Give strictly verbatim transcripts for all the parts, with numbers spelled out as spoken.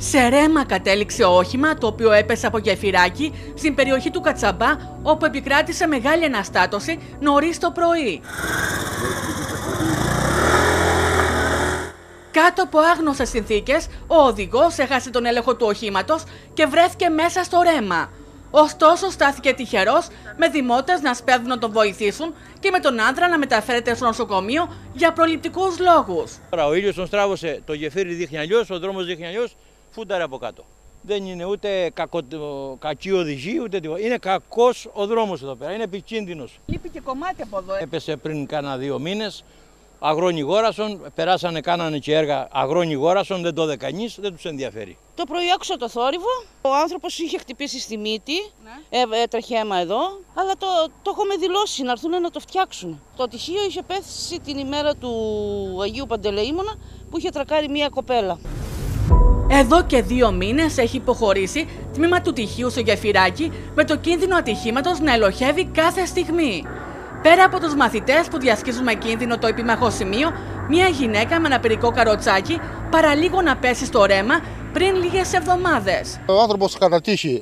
Σε ρέμα κατέληξε όχημα το οποίο έπεσε από γεφυράκι στην περιοχή του Κατσαμπά, όπου επικράτησε μεγάλη αναστάτωση νωρίς το πρωί. Κάτω από άγνωστες συνθήκες, ο οδηγός έχασε τον έλεγχο του οχήματος και βρέθηκε μέσα στο ρέμα. Ωστόσο, στάθηκε τυχερός, με δημότες να σπέβδουν να τον βοηθήσουν και με τον άντρα να μεταφέρεται στο νοσοκομείο για προληπτικούς λόγους. Ο ήλιος τον στράβωσε, το γεφύρι δείχνει αλλιώς, ο δρόμος δείχνει αλλιώς, φούνταρε από κάτω. Δεν είναι ούτε κακο, κακή οδηγή, ούτε τίποτα. Είναι κακός ο δρόμος εδώ πέρα, είναι επικίνδυνος. Λείπει και κομμάτι από εδώ. Έπεσε πριν κάνα δύο μήνες. Αγρόνι γόρασον, περάσανε, κάνανε και έργα αγρόνι γόρασον, δεν το είδε κανείς, δεν τους ενδιαφέρει. Το πρωί άκουσα το θόρυβο, ο άνθρωπος είχε χτυπήσει στη μύτη, ναι. Έτρεχε αίμα εδώ, αλλά το, το έχουμε δηλώσει να έρθουν να το φτιάξουν. Το τυχείο είχε πέσει την ημέρα του Αγίου Παντελεήμωνα που είχε τρακάρει μία κοπέλα. Εδώ και δύο μήνες έχει υποχωρήσει τμήμα του τυχείου στο γεφυράκι, με το κίνδυνο ατυχήματος να ελοχεύει κάθε στιγμή. Πέρα από τους μαθητές που διασχίζουν με κίνδυνο το επίμαχο σημείο, μια γυναίκα με ένα περικό καροτσάκι παραλίγο να πέσει στο ρέμα πριν λίγες εβδομάδες. Ο άνθρωπος κατά τύχη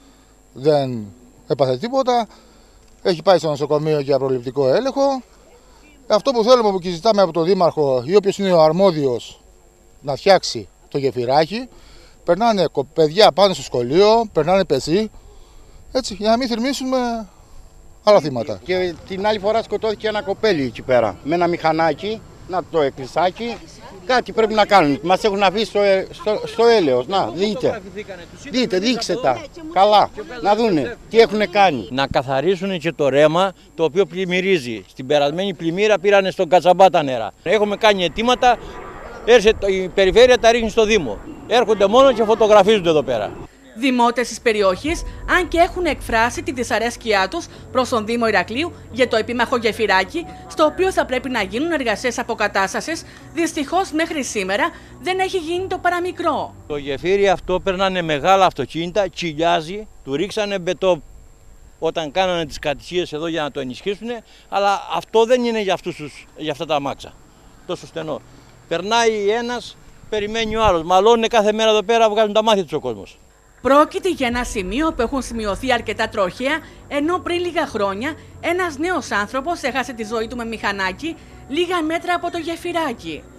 δεν έπαθε τίποτα, έχει πάει στο νοσοκομείο για προληπτικό έλεγχο. Αυτό που θέλουμε που και ζητάμε από τον Δήμαρχο ή όποιος είναι ο αρμόδιος να φτιάξει το γεφυράκι, περνάνε παιδιά πάνω στο σχολείο, περνάνε πεζοί, έτσι, για να μην θερμίσουμε άλλα θύματα. Και την άλλη φορά σκοτώθηκε ένα κοπέλι εκεί πέρα με ένα μηχανάκι, να το εκκλησάκι. Κάτι πρέπει να κάνουν. Μας έχουν αφήσει στο, στο, στο έλεος. Να, δείτε. Δείτε, δείξτε τα. Καλά. Να δούνε τι έχουν κάνει. Να καθαρίσουν και το ρέμα το οποίο πλημμυρίζει. Στην περασμένη πλημμύρα πήρανε στον Κατσαμπά τα νερά. Έχουμε κάνει αιτήματα, έρχεται η περιφέρεια τα ρίχνει στο Δήμο. Έρχονται μόνο και φωτογραφίζονται εδώ πέρα. Δημότες της περιοχής, αν και έχουν εκφράσει τη δυσαρέσκειά τους προς τον Δήμο Ηρακλείου για το επίμαχο γεφυράκι, στο οποίο θα πρέπει να γίνουν εργασίες αποκατάστασης, δυστυχώς μέχρι σήμερα δεν έχει γίνει το παραμικρό. Το γεφύρι αυτό περνάνε μεγάλα αυτοκίνητα, τσιλιάζει, του ρίξανε μπετό όταν κάνανε τις κατησίες εδώ για να το ενισχύσουν, αλλά αυτό δεν είναι για, αυτούς τους, για αυτά τα αμάξα, τόσο στενό. Περνάει ένας, περιμένει ο άλλος, μαλώνουν κάθε μέρα εδώ πέρα, βγάζουν τα μάτια τους ο κόσμος. Πρόκειται για ένα σημείο που έχουν σημειωθεί αρκετά τροχαία, ενώ πριν λίγα χρόνια ένας νέος άνθρωπος έχασε τη ζωή του με μηχανάκι λίγα μέτρα από το γεφυράκι.